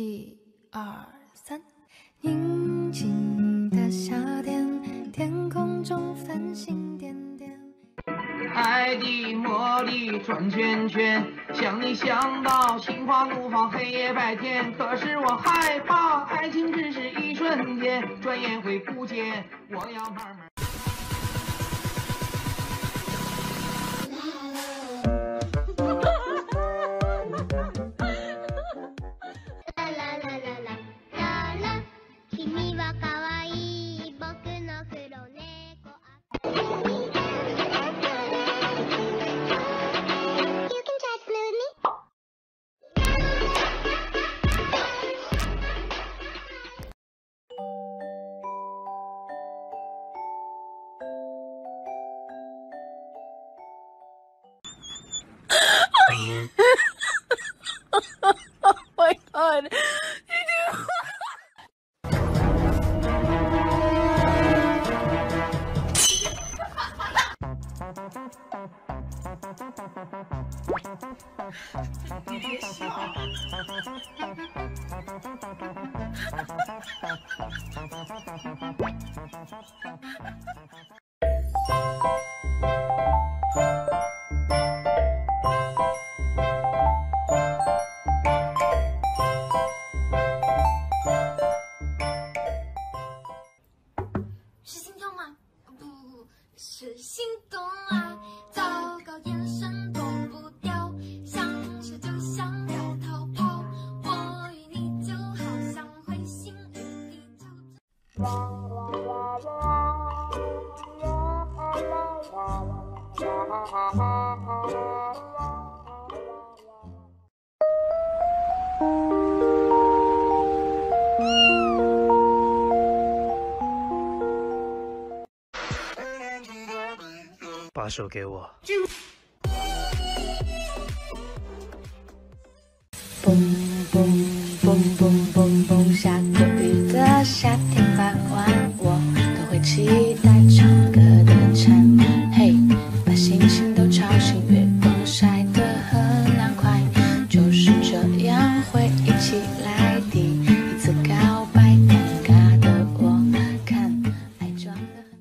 1、2、3，宁静的夏天，天空中繁星点点。 爱的魔力转圈圈，想你想到心花怒放，黑夜白天。可是我害怕，爱情只是一瞬间，转眼会不见。我要慢慢。 Oh my god. You do. 是心跳吗？不是心动啊！糟糕，眼神躲不掉，想吃就想要逃跑。我与你就好像彗星与地球。 把手给我。 蹦蹦蹦蹦蹦蹦，下过雨的夏天，傍晚我都会期待唱歌的蝉。嘿，把星星都吵醒，月光晒得很凉快，就是这样会一起来第一次告白，尴尬的我看爱装得很。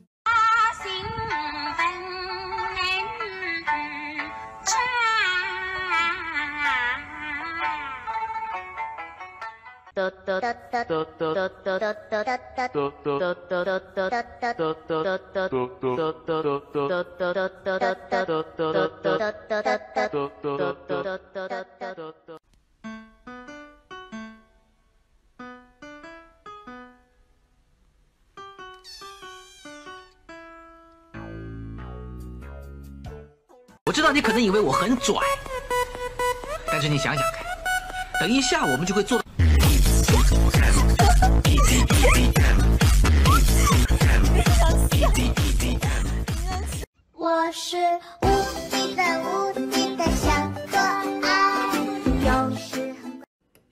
我知道你可能以为我很拽，但是你想想看，等一下我们就会做到。 我是无敌的无敌的小可爱，有时很。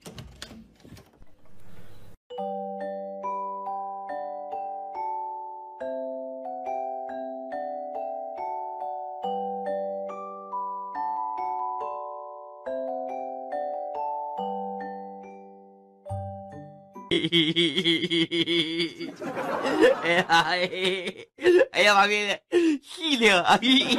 哎呀妈逼，细灵啊！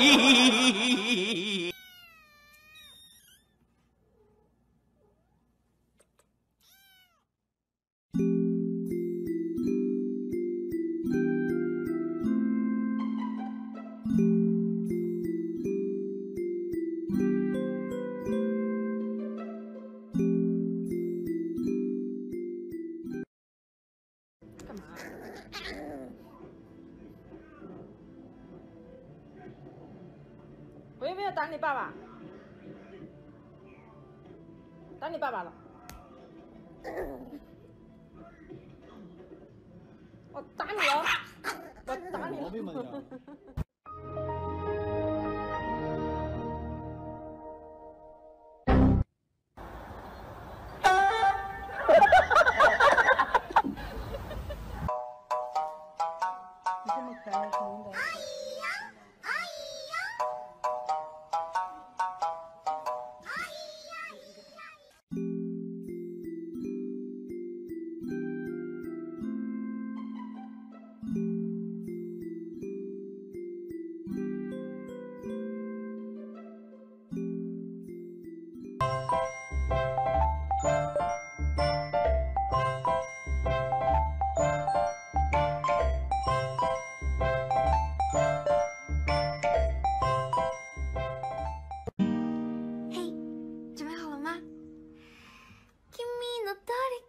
我有没有打你爸爸？打你爸爸了？我打你了！我打你了！你这么可爱，肯定的。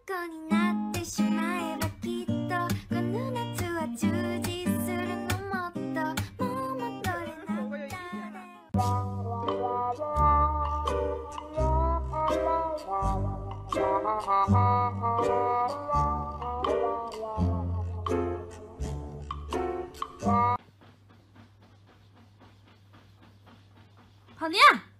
虜になってしまえばきっとこの夏は充実するのもっともう戻れな好娘。